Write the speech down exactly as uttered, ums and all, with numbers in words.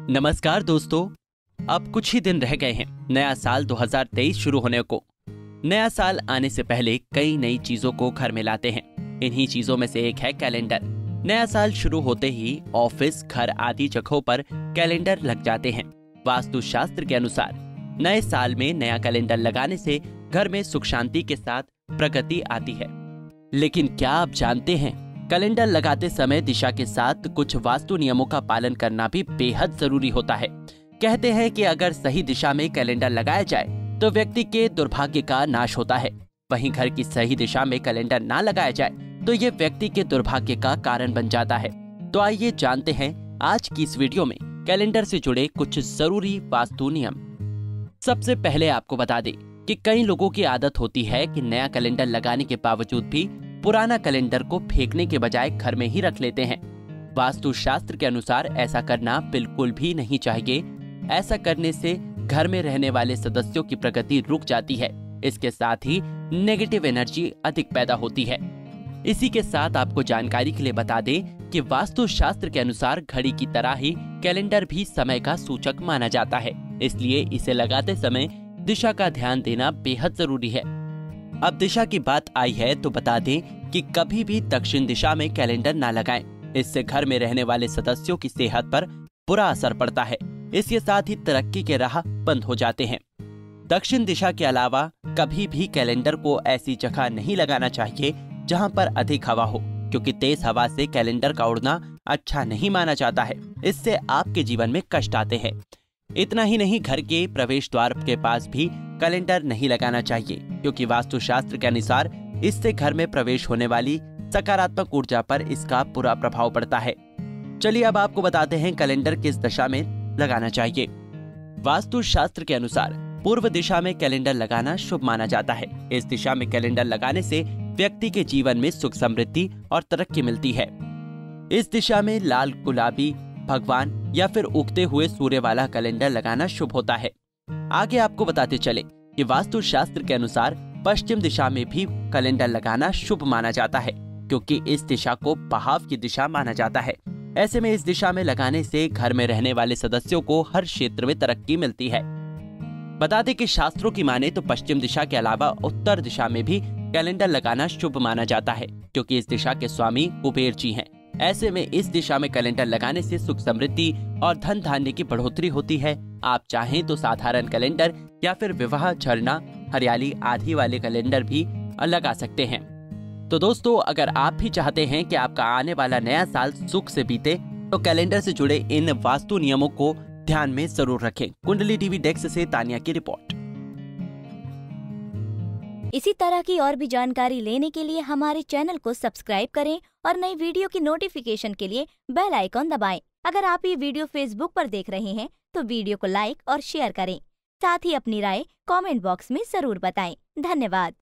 नमस्कार दोस्तों, अब कुछ ही दिन रह गए हैं नया साल दो हज़ार तेईस शुरू होने को। नया साल आने से पहले कई नई चीजों को घर में लाते हैं। इन्हीं चीजों में से एक है कैलेंडर। नया साल शुरू होते ही ऑफिस, घर आदि जगहों पर कैलेंडर लग जाते हैं। वास्तु शास्त्र के अनुसार नए साल में नया कैलेंडर लगाने से घर में सुख शांति के साथ प्रगति आती है। लेकिन क्या आप जानते हैं, कैलेंडर लगाते समय दिशा के साथ कुछ वास्तु नियमों का पालन करना भी बेहद जरूरी होता है। कहते हैं कि अगर सही दिशा में कैलेंडर लगाया जाए तो व्यक्ति के दुर्भाग्य का नाश होता है। वहीं घर की सही दिशा में कैलेंडर ना लगाया जाए तो ये व्यक्ति के दुर्भाग्य का कारण बन जाता है। तो आइए जानते हैं आज की इस वीडियो में कैलेंडर से जुड़े कुछ जरूरी वास्तु नियम। सबसे पहले आपको बता दें कि कई लोगों की आदत होती है कि नया कैलेंडर लगाने के बावजूद भी पुराना कैलेंडर को फेंकने के बजाय घर में ही रख लेते हैं। वास्तु शास्त्र के अनुसार ऐसा करना बिल्कुल भी नहीं चाहिए। ऐसा करने से घर में रहने वाले सदस्यों की प्रगति रुक जाती है। इसके साथ ही नेगेटिव एनर्जी अधिक पैदा होती है। इसी के साथ आपको जानकारी के लिए बता दें कि वास्तु शास्त्र के अनुसार घड़ी की तरह ही कैलेंडर भी समय का सूचक माना जाता है। इसलिए इसे लगाते समय दिशा का ध्यान देना बेहद जरूरी है। अब दिशा की बात आई है तो बता दें कि कभी भी दक्षिण दिशा में कैलेंडर ना लगाएं। इससे घर में रहने वाले सदस्यों की सेहत पर बुरा असर पड़ता है। इसके साथ ही तरक्की के राह बंद हो जाते हैं। दक्षिण दिशा के अलावा कभी भी कैलेंडर को ऐसी जगह नहीं लगाना चाहिए जहां पर अधिक हवा हो, क्योंकि तेज हवा से कैलेंडर का उड़ना अच्छा नहीं माना जाता है। इससे आपके जीवन में कष्ट आते हैं। इतना ही नहीं, घर के प्रवेश द्वार के पास भी कैलेंडर नहीं लगाना चाहिए, क्योंकि वास्तु शास्त्र के अनुसार इससे घर में प्रवेश होने वाली सकारात्मक ऊर्जा पर इसका बुरा प्रभाव पड़ता है। चलिए अब आपको बताते हैं कैलेंडर किस दिशा में लगाना चाहिए। वास्तु शास्त्र के अनुसार पूर्व दिशा में कैलेंडर लगाना शुभ माना जाता है। इस दिशा में कैलेंडर लगाने से व्यक्ति के जीवन में सुख, समृद्धि और तरक्की मिलती है। इस दिशा में लाल, गुलाबी, भगवान या फिर उगते हुए सूर्य वाला कैलेंडर लगाना शुभ होता है। आगे आपको बताते चले कि वास्तु शास्त्र के अनुसार पश्चिम दिशा में भी कैलेंडर लगाना शुभ माना जाता है, क्योंकि इस दिशा को बहाव की दिशा माना जाता है। ऐसे में इस दिशा में लगाने से घर में रहने वाले सदस्यों को हर क्षेत्र में तरक्की मिलती है। बता दें कि शास्त्रों की माने तो पश्चिम दिशा के अलावा उत्तर दिशा में भी कैलेंडर लगाना शुभ माना जाता है, क्योंकि इस दिशा के स्वामी कुबेर जी हैं। ऐसे में इस दिशा में कैलेंडर लगाने से सुख, समृद्धि और धन धान्य की बढ़ोतरी होती है। आप चाहें तो साधारण कैलेंडर या फिर विवाह, झरना, हरियाली आदि वाले कैलेंडर भी लगा सकते हैं। तो दोस्तों, अगर आप भी चाहते हैं कि आपका आने वाला नया साल सुख से बीते तो कैलेंडर से जुड़े इन वास्तु नियमों को ध्यान में जरूर रखें। कुंडली टीवी डेस्क से तानिया की रिपोर्ट। इसी तरह की और भी जानकारी लेने के लिए हमारे चैनल को सब्सक्राइब करें और नई वीडियो की नोटिफिकेशन के लिए बेल आइकॉन दबाएं। अगर आप ये वीडियो फेसबुक पर देख रहे हैं तो वीडियो को लाइक और शेयर करें। साथ ही अपनी राय कमेंट बॉक्स में जरूर बताएं। धन्यवाद।